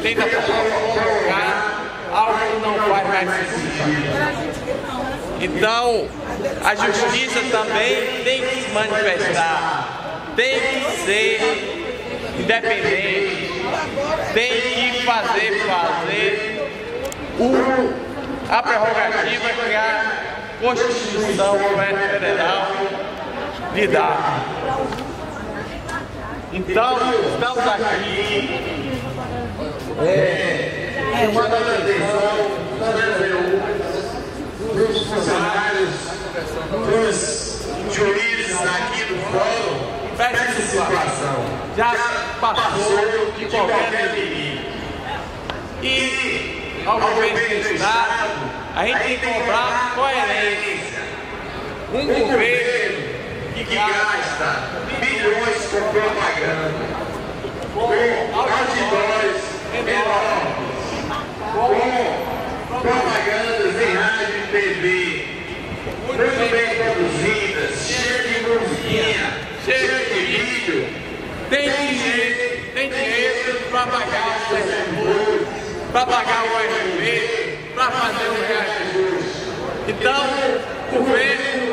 tenta colocar algo que não faz mais sentido. Então, a justiça também tem que se manifestar, tem que ser independente, tem que fazer a prerrogativa que a Constituição Federal lhe dá. Então, estamos aqui chamando a atenção dos funcionários, dos juízes aqui do fórum para essa situação. Já passou de qualquer limite. E ao governo do Estado, a gente tem que cobrar coerência. Um governo que gasta bilhões com propaganda, com outdoors enormes, com propagandas em rádio e TV, muito bem produzidas, cheias de musiquinha, cheias de vídeo, tem dinheiro para pagar o servidor, para pagar o RP, para fazer o reajuste. Então, o governo